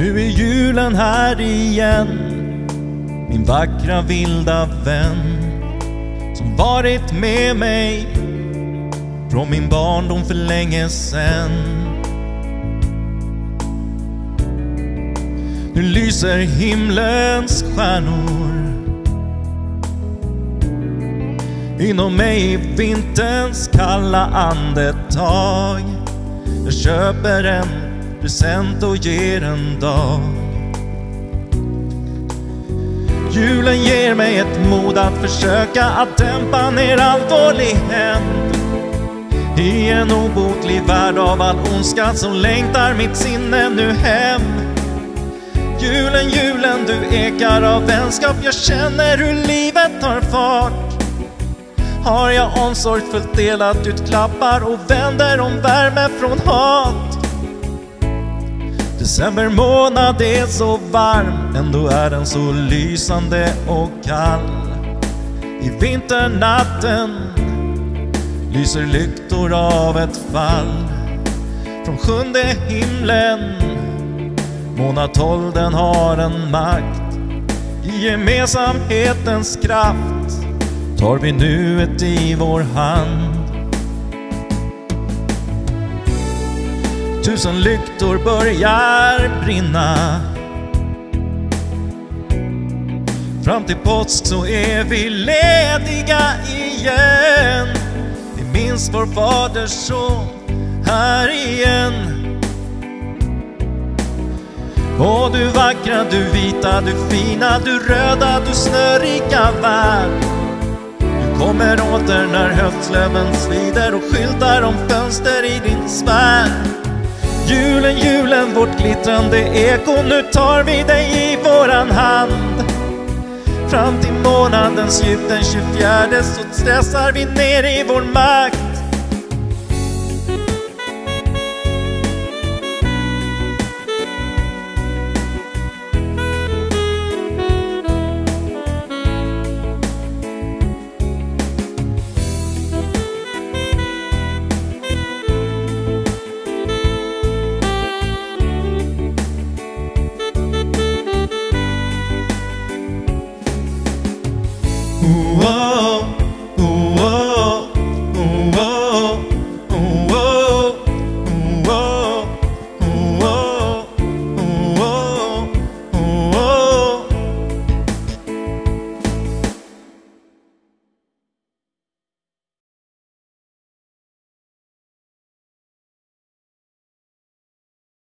Nu är julen här igen, min vackra vilda vän, som varit med mig från min barndom för länge sen. Nu lyser himlens stjärnor inom mig i vinterns kalla andetag. Jag köper en present och ger en dag. Julen ger mig ett mod att försöka att dämpa ner allvarlig hämnd i en obotlig värld av all ondska som längtar mitt sinne nu hem. Julen, julen, du ekar av vänskap. Jag känner hur livet tar fart. Har jag omsorgsfullt delat ut klappar och vänder om värme från hat. December månad är så varm, ändå är den så lysande och kall. I vinternatten lyser lyktor av ett fall. Från sjunde himlen, månad 12, den har en makt. I gemensamhetens kraft tar vi nuet i vår hand. 1000 lyktor börjar brinna. Fram till påsk så är vi lediga igen. Vi minns vår faders son här igen. Åh, du vackra, du vita, du fina, du röda, du snörika värld. Du kommer åter när höstlöven svider och skyltar om fönster i din sfär. Julen, julen, vårt glittrande eko, nu tar vi dig i våran hand. Fram till månadens djup den 24 så stressar vi ner i vår makt.